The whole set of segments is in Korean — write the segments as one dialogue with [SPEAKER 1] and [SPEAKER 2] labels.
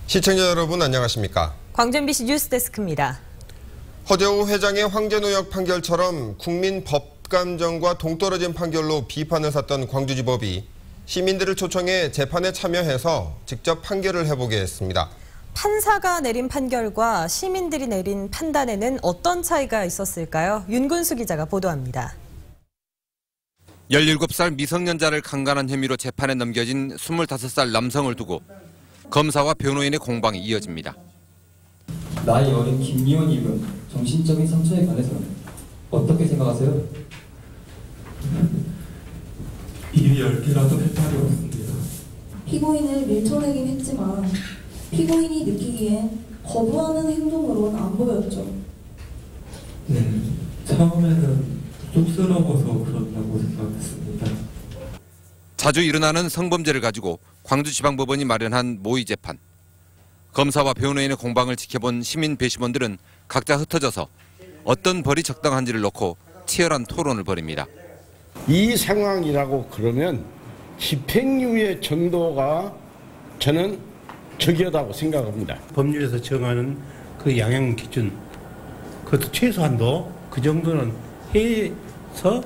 [SPEAKER 1] 시청자 여러분 안녕하십니까?
[SPEAKER 2] 광주 MBC 뉴스데스크입니다.
[SPEAKER 1] 허재호 회장의 황제노역 판결처럼 국민 법감정과 동떨어진 판결로 비판을 샀던 광주지법이 시민들을 초청해 재판에 참여해서 직접 판결을 해보게 했습니다.
[SPEAKER 2] 판사가 내린 판결과 시민들이 내린 판단에는 어떤 차이가 있었을까요? 윤근수 기자가 보도합니다.
[SPEAKER 3] 17살 미성년자를 강간한 혐의로 재판에 넘겨진 25살 남성을 두고 검사와 변호인의 공방이 이어집니다.
[SPEAKER 4] 나이 어린 김미원이 입은 정신적인 상처에 관해서는 어떻게 생각하세요?
[SPEAKER 5] 입이 10개라도 했다고 했습니다.
[SPEAKER 6] 피고인을 밀쳐내긴 했지만 피고인이 느끼기엔 거부하는 행동으로는 안 보였죠.
[SPEAKER 5] 네, 처음에는 쑥스러워서 그런다고 생각했습니다.
[SPEAKER 3] 자주 일어나는 성범죄를 가지고 광주지방법원이 마련한 모의 재판. 검사와 변호인의 공방을 지켜본 시민 배심원들은 각자 흩어져서 어떤 벌이 적당한지를 놓고 치열한 토론을 벌입니다.
[SPEAKER 7] 이 상황이라고 그러면 집행유예 정도가 저는 적이하다고 생각합니다.
[SPEAKER 8] 법률에서 정하는 그 양형 기준, 그것도 최소한도 그 정도는 해서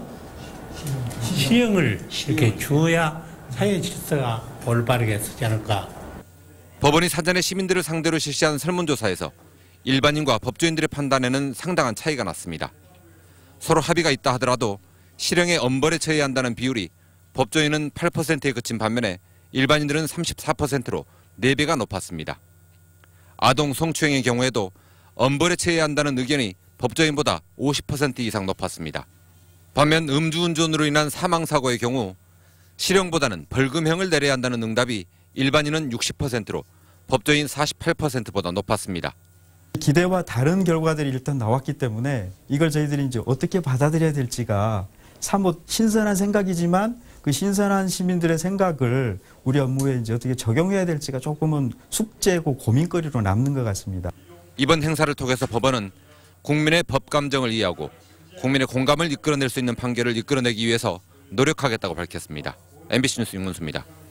[SPEAKER 8] 시형을 이렇게 주어야 사회 질서가 올바르게 서지 않을까.
[SPEAKER 3] 법원이 사전에 시민들을 상대로 실시한 설문조사에서 일반인과 법조인들의 판단에는 상당한 차이가 났습니다. 서로 합의가 있다 하더라도 실형의 엄벌에 처해야 한다는 비율이 법조인은 8%에 그친 반면에 일반인들은 34%로 4배가 높았습니다. 아동 성추행의 경우에도 엄벌에 처해야 한다는 의견이 법조인보다 50% 이상 높았습니다. 반면 음주운전으로 인한 사망사고의 경우 실형보다는 벌금형을 내려야 한다는 응답이 일반인은 60%로 법조인 48%보다 높았습니다.
[SPEAKER 9] 기대와 다른 결과들이 일단 나왔기 때문에 이걸 저희들이 이제 어떻게 받아들여야 될지가 사뭇 신선한 생각이지만 그 신선한 시민들의 생각을 우리 업무에 이제 어떻게 적용해야 될지가 조금은 숙제고 고민거리로 남는 것 같습니다.
[SPEAKER 3] 이번 행사를 통해서 법원은 국민의 법 감정을 이해하고 국민의 공감을 이끌어낼 수 있는 판결을 이끌어내기 위해서 노력하겠다고 밝혔습니다. MBC 뉴스 윤근수입니다.